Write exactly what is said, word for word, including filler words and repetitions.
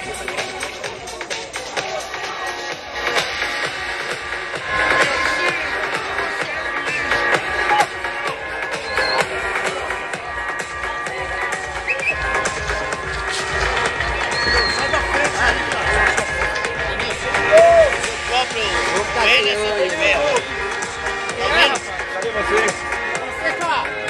Ele é sempre mesmo. Cadê você? Você, cara.